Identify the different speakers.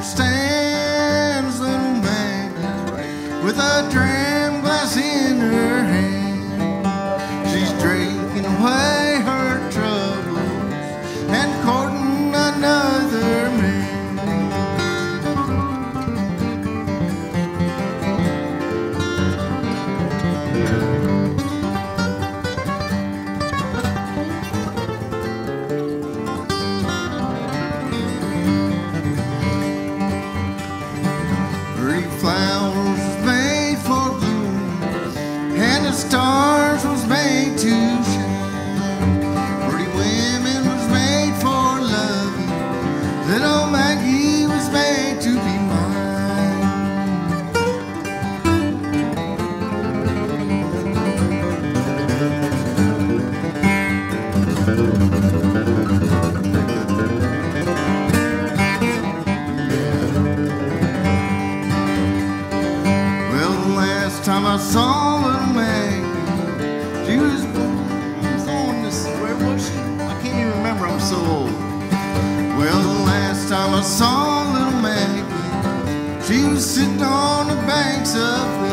Speaker 1: stands little Maggie with a dram glass in her hand. She's drinking away her troubles and courting another man. Flowers was made for bloom, and the stars was made to shine. Pretty women was made for loving, little Maggie was made to be mine. Time I saw little Maggie, she was on this, where was she? I can't even remember, I'm so old. Well, the last time I saw little Maggie, she was sitting on the banks of